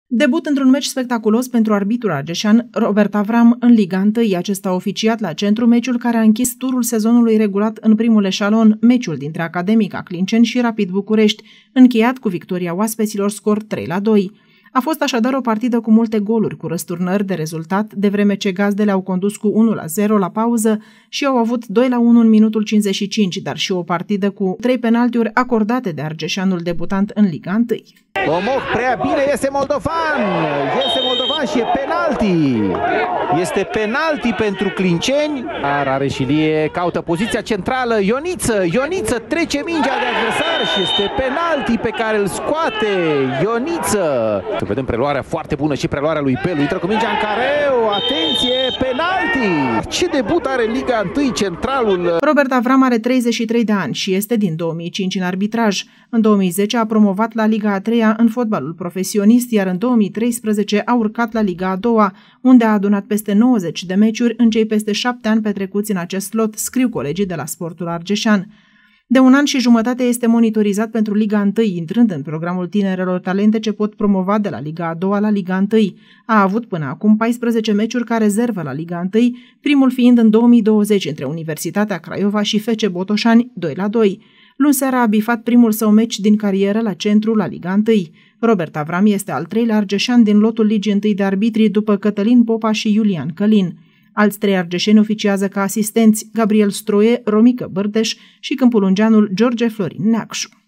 Debut într-un meci spectaculos pentru arbitrul argeșan Robert Avram în Liga 1. Acesta a oficiat la centru meciul care a închis turul sezonului regulat în primul eșalon, meciul dintre Academica Clinceni și Rapid București, încheiat cu victoria oaspeților scor 3-2. A fost așadar o partidă cu multe goluri, cu răsturnări de rezultat, de vreme ce gazdele au condus cu 1-0 la pauză și au avut 2-1 în minutul 55, dar și o partidă cu 3 penaltiuri acordate de argeșanul debutant în Liga 1. Omoh prea bine, este moldovan și e penalti. Este penalti pentru clinceni. Rareșilie caută poziția centrală, Ioniță trece mingea de adversar și este penalti pe care îl scoate Ioniță. Să vedem preluarea foarte bună și preluarea lui Pelu, intră cu mingea în careu, atenție, penalti. Ce debut are Liga 1 centralul? Robert Avram are 33 de ani și este din 2005 în arbitraj. În 2010 a promovat la Liga a 3-a în fotbalul profesionist, iar în 2013 a urcat la Liga a 2-a, unde a adunat peste 90 de meciuri în cei peste 7 ani petrecuți în acest lot, scriu colegii de la Sportul Argeșan. De 1 an și jumătate este monitorizat pentru Liga 1, intrând în programul tinerelor talente ce pot promova de la Liga a 2-a la Liga 1. A avut până acum 14 meciuri ca rezervă la Liga 1, primul fiind în 2020 între Universitatea Craiova și FC Botoșani 2-2. Luni seara a bifat primul său meci din carieră la centru la Liga 1. Robert Avram este al 3-lea argeșan din lotul Ligii 1 de arbitri după Cătălin Popa și Iulian Călin. Alți 3 argeșeni oficiază ca asistenți: Gabriel Stroie, Romică Bărdeș și câmpulungeanul George Florin Neacșu.